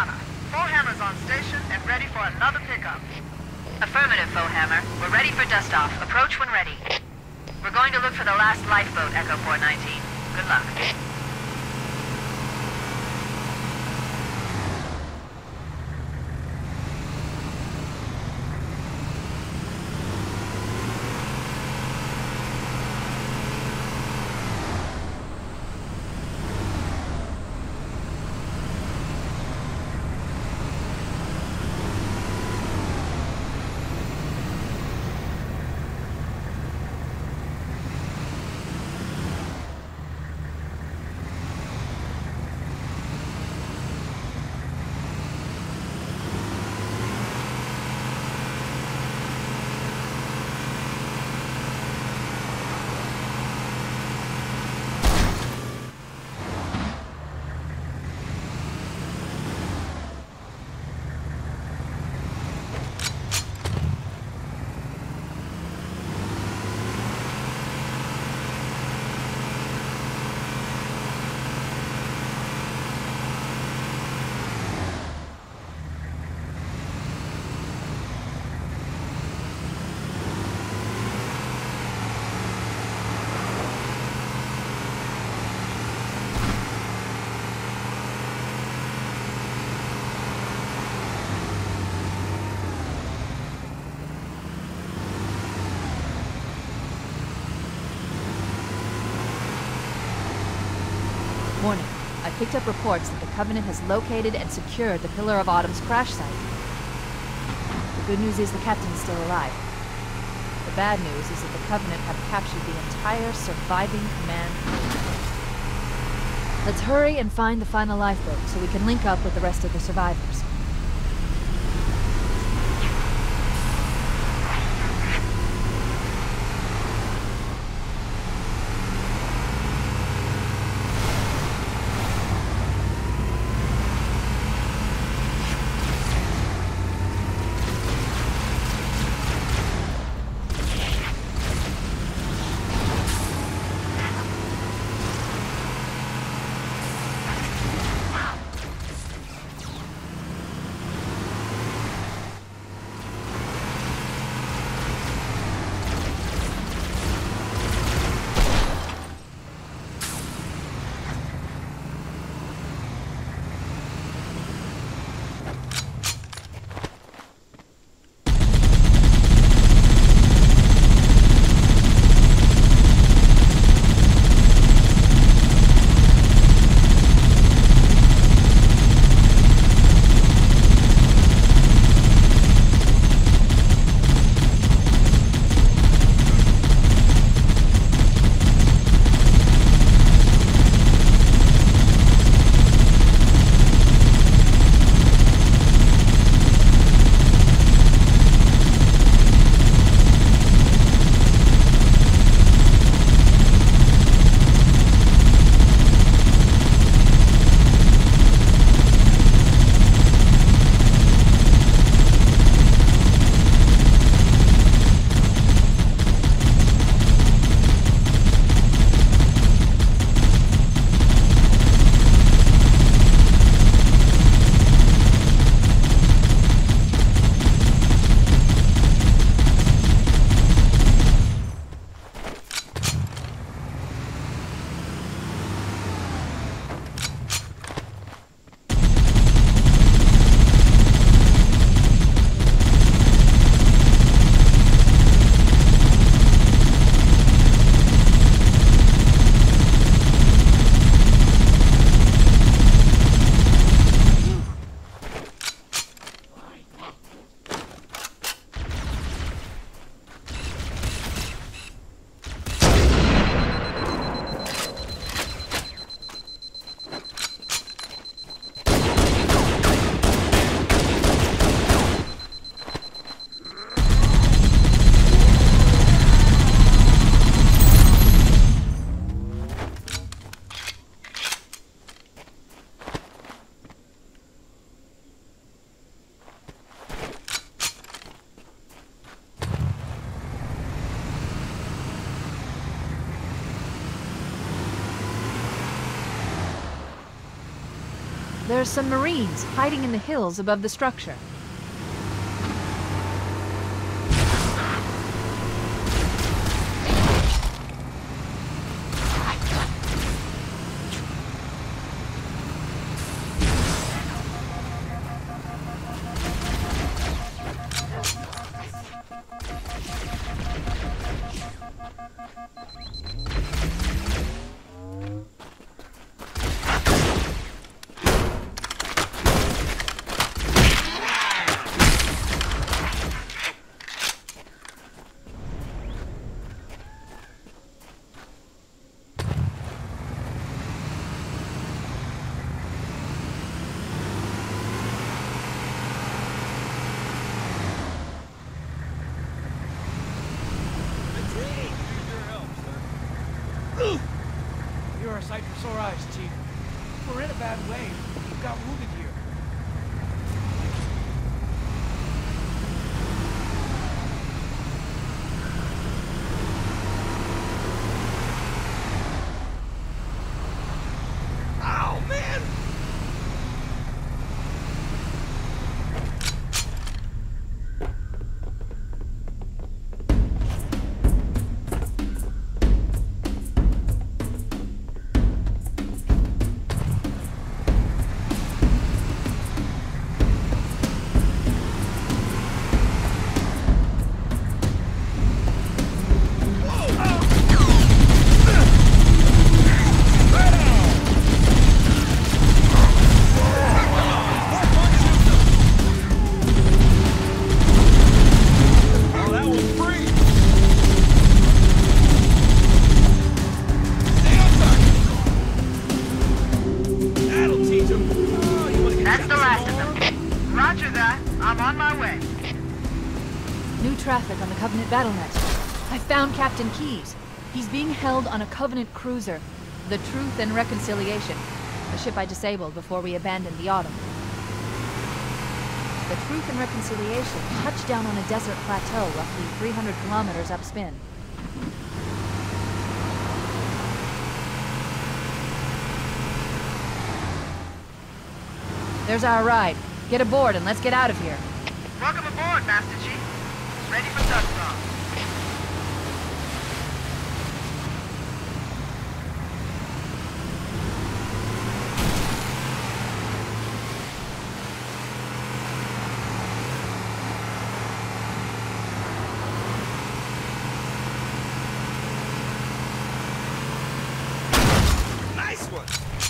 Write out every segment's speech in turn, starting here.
Donna. Foehammer's on station and ready for another pickup. Affirmative, Foehammer. We're ready for dust-off. Approach when ready. We're going to look for the last lifeboat, Echo 419. Good luck. Warning. I picked up reports that the Covenant has located and secured the Pillar of Autumn's crash site. The good news is the captain is still alive. The bad news is that the Covenant have captured the entire surviving command crew. Let's hurry and find the final lifeboat so we can link up with the rest of the survivors. There's some Marines hiding in the hills above the structure. You're a sight for sore eyes, Chief. We're in a bad way. We've got wounded here. Ow, man! Traffic on the Covenant battlenet. I found Captain Keyes. He's being held on a Covenant cruiser, the Truth and Reconciliation, a ship I disabled before we abandoned the Autumn. The Truth and Reconciliation touched down on a desert plateau roughly 300 kilometers upspin. There's our ride. Get aboard and let's get out of here. Welcome aboard, Master Chief. Ready for dust off. Nice one!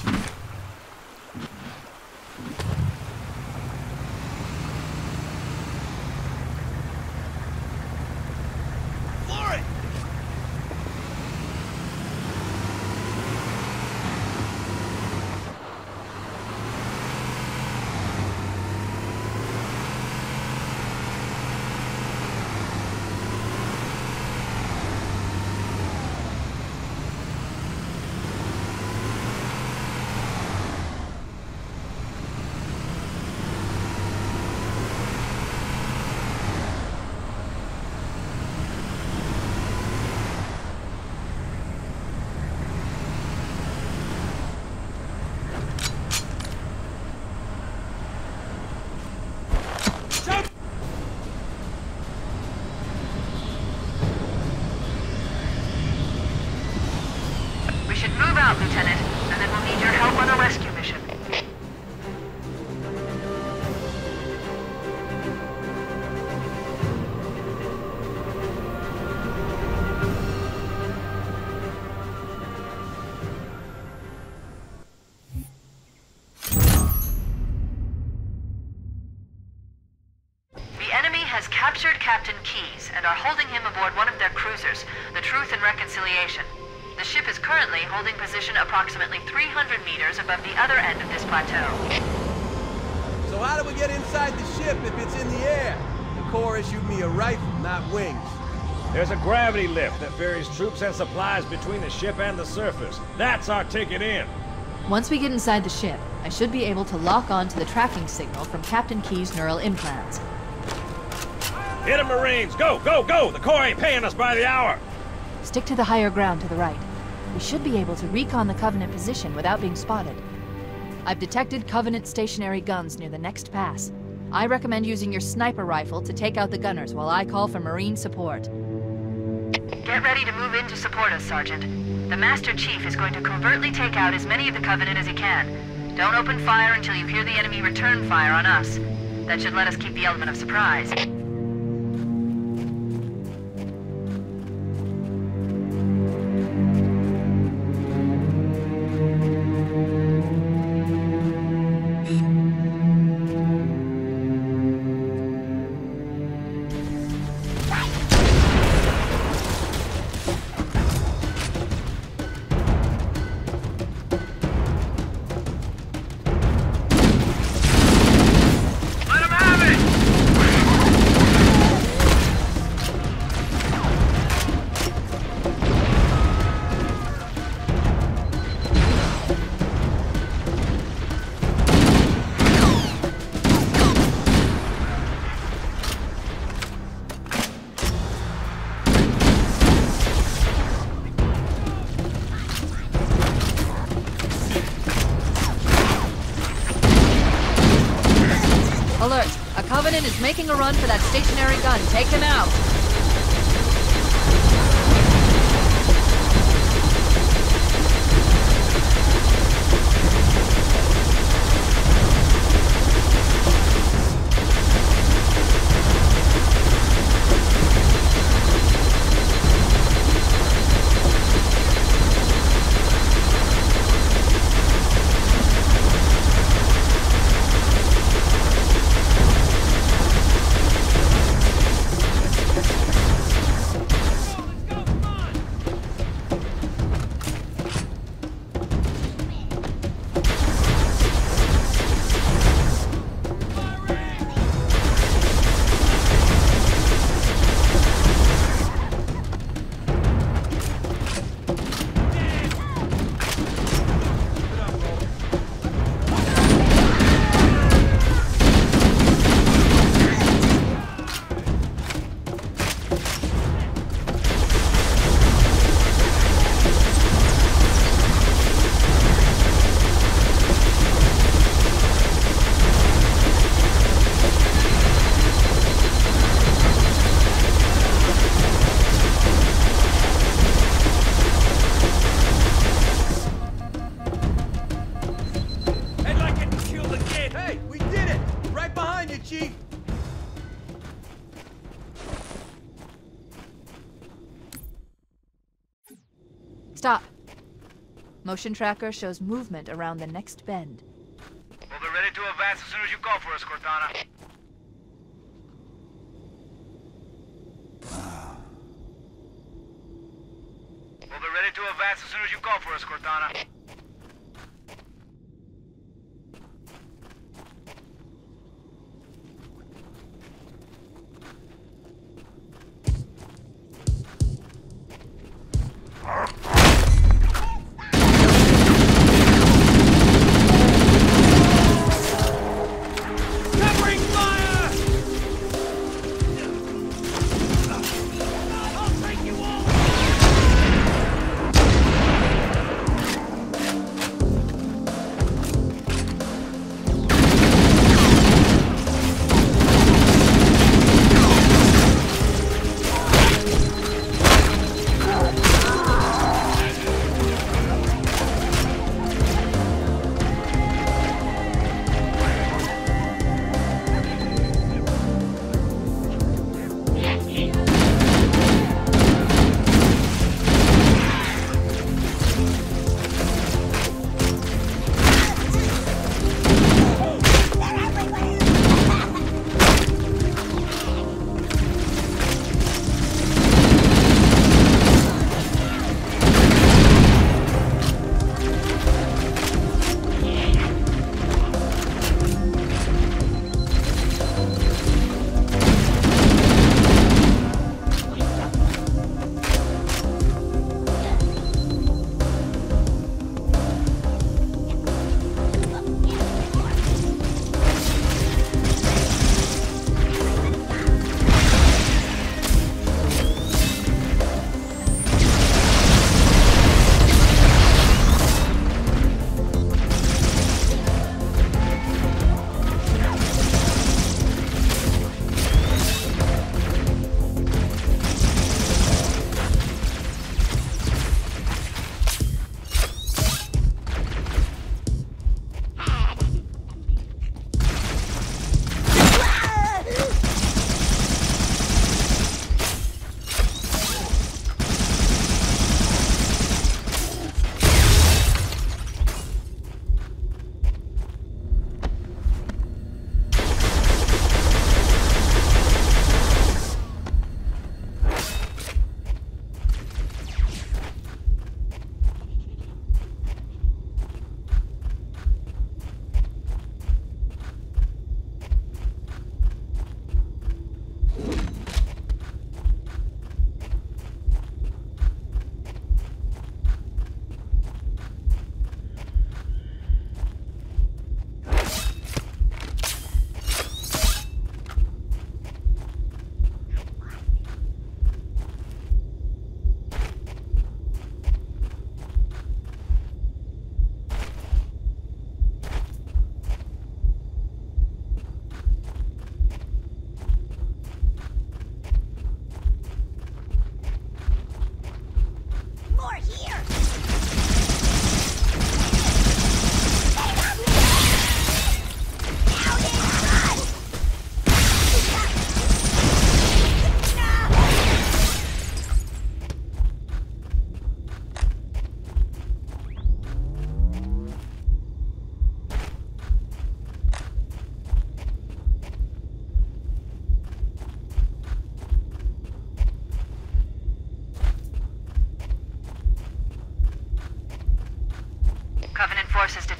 Lieutenant, and then we'll need your help on a rescue mission. The enemy has captured Captain Keyes and are holding him aboard one of their cruisers, the Truth and Reconciliation. The ship is currently holding position approximately 300 meters above the other end of this plateau. So how do we get inside the ship if it's in the air? The Corps issued me a rifle, not wings. There's a gravity lift that ferries troops and supplies between the ship and the surface. That's our ticket in. Once we get inside the ship, I should be able to lock on to the tracking signal from Captain Keyes' neural implants. Hit 'em, Marines! Go, go, go! The Corps ain't paying us by the hour! Stick to the higher ground to the right. We should be able to recon the Covenant position without being spotted. I've detected Covenant stationary guns near the next pass. I recommend using your sniper rifle to take out the gunners while I call for Marine support. Get ready to move in to support us, Sergeant. The Master Chief is going to covertly take out as many of the Covenant as he can. Don't open fire until you hear the enemy return fire on us. That should let us keep the element of surprise. Alert! A Covenant is making a run for that stationary gun. Take him out! Stop. Motion tracker shows movement around the next bend. We'll be ready to advance as soon as you call for us, Cortana. We'll be ready to advance as soon as you call for us, Cortana.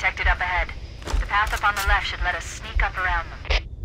detected up ahead. The path up on the left should let us sneak up around them.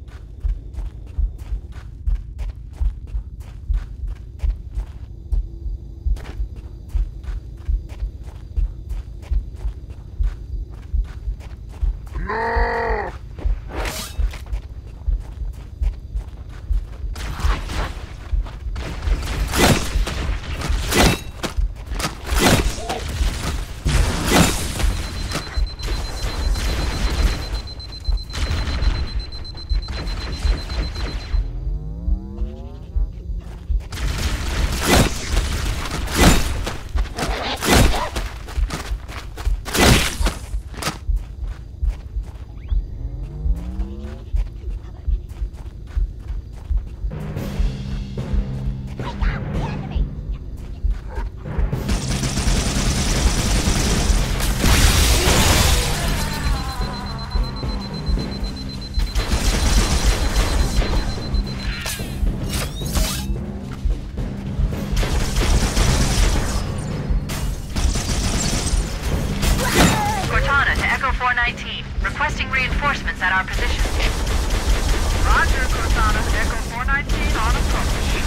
Requesting reinforcements at our position. Roger, Cortana. Echo 419 on approach.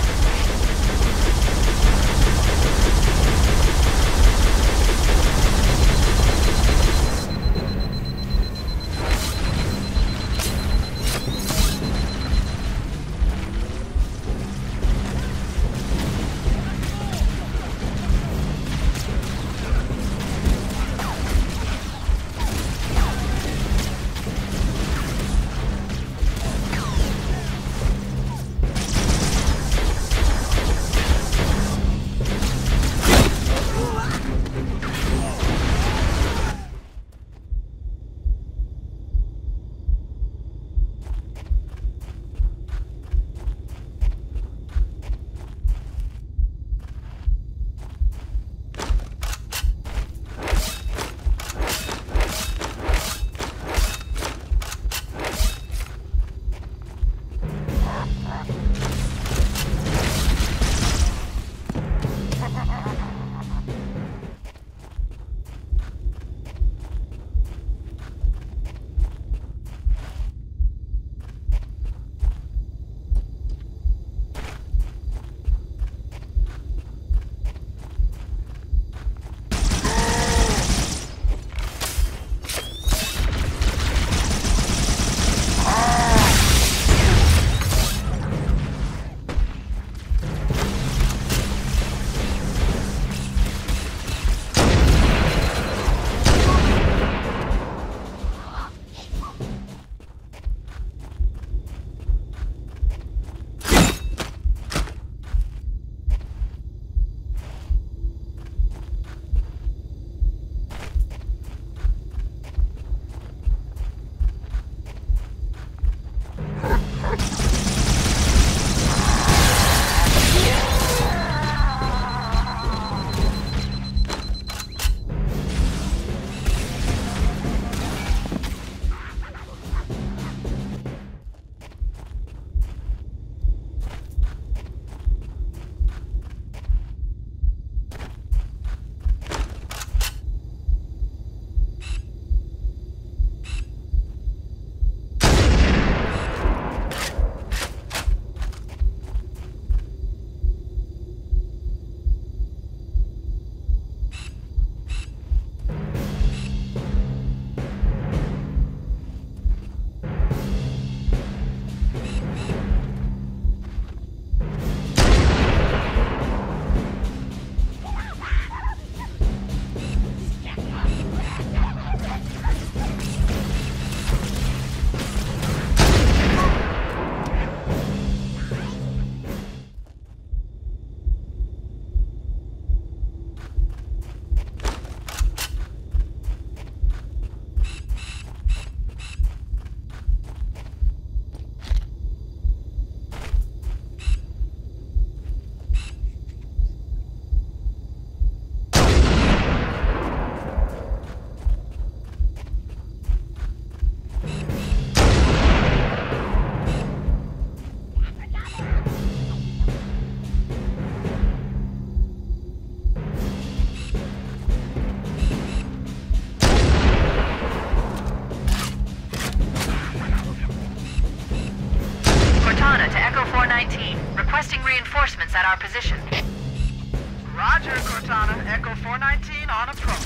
419, requesting reinforcements at our position. Roger, Cortana. Echo 419 on approach.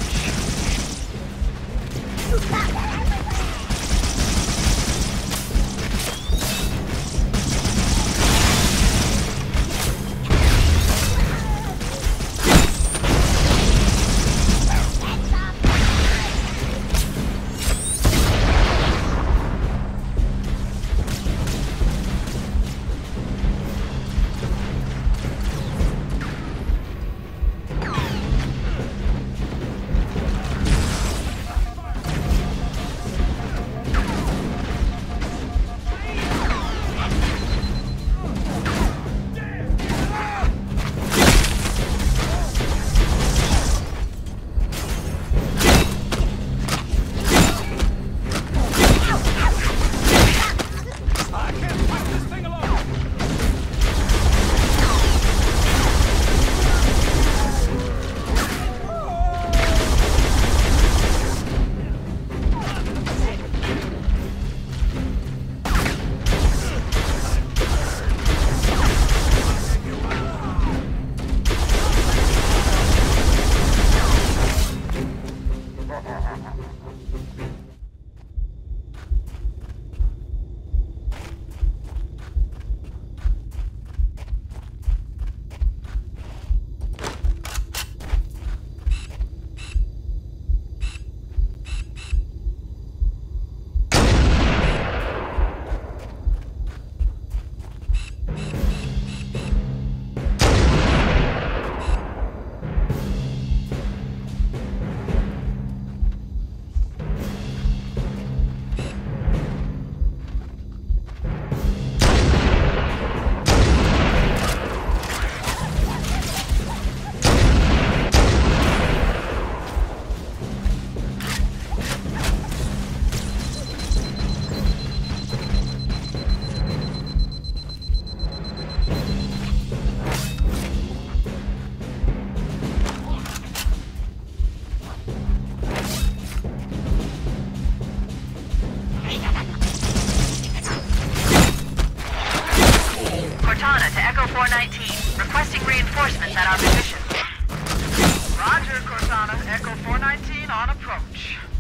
Cortana to Echo 419, requesting reinforcements at our position. Roger, Cortana. Echo 419 on approach.